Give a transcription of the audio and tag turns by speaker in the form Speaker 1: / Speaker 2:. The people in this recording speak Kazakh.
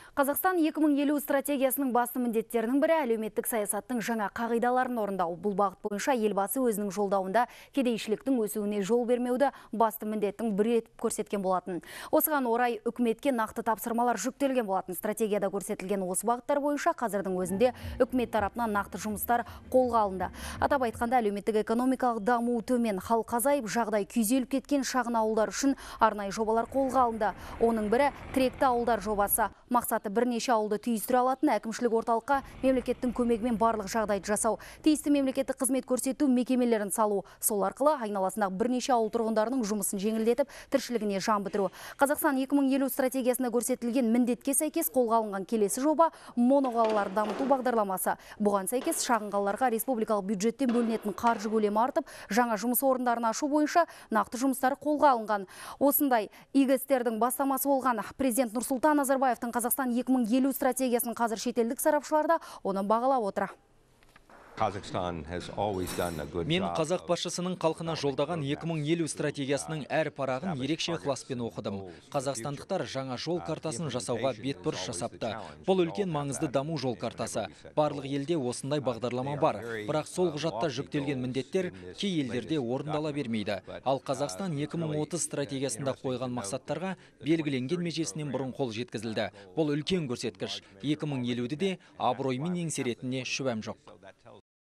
Speaker 1: Қазақстан 2050 стратегиясының басты міндеттерінің бірі әлеуметтік саясаттың жаңа қағидаларын орындау. Бұл бағыт бойынша елбасы өзінің жолдауында кедейшіліктің өсуіне жол бермеуді басты міндеттің бірі етіп көрсеткен болатын. Осыған орай үкіметке нақты тапсырмалар жүктелген болатын. Стратегияда көрсетілген осы бағыттар бойынша қазірдің өзінде үкімет тарапынан нақты жұмыстар қолға алынды. Атап айтқанда әлеуметтік экономикалық даму төмен, халық азайып, жағдай күйзеліп кеткен шағын ауылдар үшін арнайы жобалар қолға алынды. Оның бірі тіректі ауылдар жобасы. Мақсаты бірнеше ауылды түйістіре алатын әкімшілік орталыққа мемлекеттің көмегімен барлық жағдайды жасау, тиісті мемлекеттік қызмет көрсету мекемелерін салу. Сол арқылы айналасындағы бірнеше ауыл тұрғындарының жұмысын жеңілдетіп, тіршілігіне жан бітіру. Қазақстан 2050 стратегиясында көрсетілген міндетке сәйкес қолға алынған келесі жоба моноқалаларды дамыту бағдарламасы. Бұған сәйкес шағын қалаларға республикалық бюджеттен бөлінетін қаржы көлемі артып, жаңа жұмыс орындарын ашу бойынша нақты жұмыстар қолға алынған. Осындай игі істердің бастамасы болған президент Нұрсұлтан Назарбаевтың Қазақстан 2050 стратегиясын қазір шетелдік сарапшылар да оны бағалап отыр.
Speaker 2: Мен қазақ басшысының халқына жолдаған 2050 стратегиясының әр парағын ерекше ықыласпен оқыдым. Қазақстандықтар жаңа жол картасын жасауға бетбұрыс жасапты. Бұл үлкен маңызды даму жол картасы. Барлық елде осындай бағдарлама бар. Бірақ сол құжатта жүктелген міндеттер кей елдерде орындала бермейді. Ал Қазақстан 2030 стратегиясында қойған мақсаттарға белгіленген межесінен бұрын қол жеткізілді. Бұл үлкен көрсеткіш. 2050-де де абыроймен еңсеретініне шүбәм жоқ.